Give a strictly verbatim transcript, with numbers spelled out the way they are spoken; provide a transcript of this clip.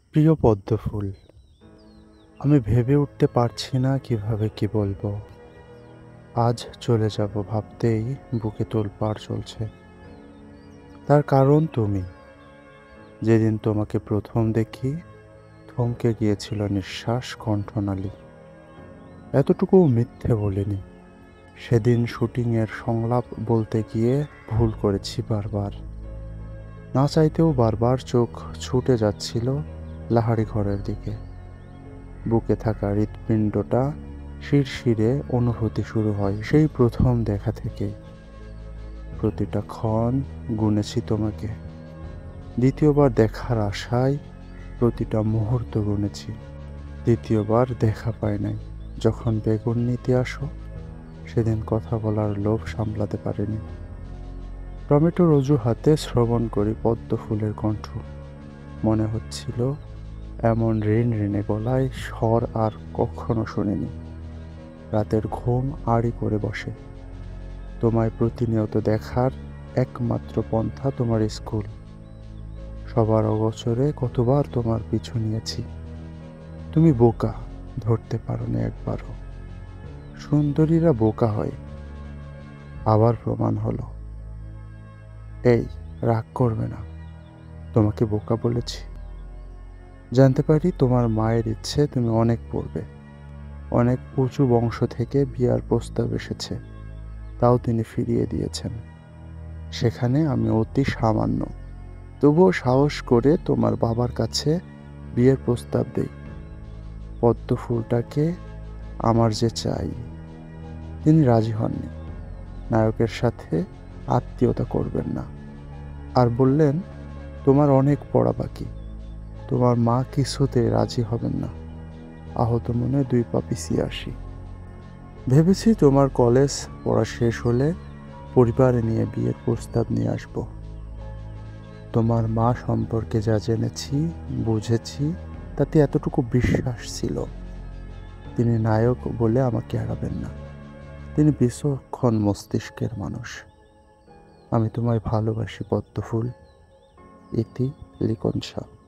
প্রিয় পদ্মফুল, আমি ভেবে উঠতে পারছি না কিভাবে কি বলবো। আজ চলে যাব ভাবতেই বুকে তোলপাড় চলছে। তার কারণ তুমি। যেদিন তোমাকে প্রথম দেখি থমকে গিয়েছিল নিঃশ্বাস, কণ্ঠনালী। এতটুকুও মিথ্যে বলিনি। সেদিন শুটিংয়ের সংলাপ বলতে গিয়ে ভুল করেছি বারবার। না চাইতেও বারবার চোখ ছুটে যাচ্ছিল লাহারি ঘরের দিকে। বুকে থাকা হৃৎপিণ্ডটা শিরশিরে অনুভূতি শুরু হয় সেই প্রথম দেখা থেকে। প্রতিটা ক্ষণ গুনেছি তোমাকে। দ্বিতীয়বার দেখার আশায় প্রতিটা মুহূর্ত গুনেছি। দ্বিতীয়বার দেখা পাই নাই। যখন বেগুন নিতে আসো সেদিন কথা বলার লোভ সামলাতে পারিনি। টমেটোর অজুহাতে শ্রবণ করি পদ্ম ফুলের কণ্ঠ। মনে হচ্ছিল এমন ঋণ ঋণে গলায় স্বর আর কখনো শুনিনি। রাতের ঘুম আড়ি করে বসে। তোমায় প্রতিনিয়ত দেখার একমাত্র পন্থা তোমার স্কুল। সবার অগোচরে কতবার তোমার পিছু নিয়েছি। তুমি বোকা, ধরতে পারো না একবারও। সুন্দরীরা বোকা হয়। আবার প্রমাণ হলো। এই, রাগ করবে না। তোমাকে বোকা বলেছি। জানতে পারি তোমার মায়ের ইচ্ছে তুমি অনেক পড়বে। অনেক উঁচু বংশ থেকে বিয়ার প্রস্তাব এসেছে, তাও তিনি ফিরিয়ে দিয়েছেন। সেখানে আমি অতি সামান্য, তবুও সাহস করে তোমার বাবার কাছে বিয়ের প্রস্তাব দেই। পদ্ম ফুলটাকে আমার যে চাই। তিনি রাজি হননি। নায়কের সাথে আত্মীয়তা করবেন না, আর বললেন তোমার অনেক পড়া বাকি। তোমার মা কিছুতে রাজি হবেন না। আহত মনে দুই পা পিছিয়ে আসি। ভেবেছি তোমার কলেজ পড়া শেষ হলে পরিবারে নিয়ে বিয়ের প্রস্তাব নিয়ে আসব। তোমার মা সম্পর্কে যা জেনেছি, বুঝেছি, তাতে এতটুকু বিশ্বাস ছিল তিনি নায়ক বলে আমাকে হারাবেন না। তিনি বিচক্ষণ মস্তিষ্কের মানুষ। আমি তোমায় ভালোবাসি পদ্মফুল। ইতি লিকনশা।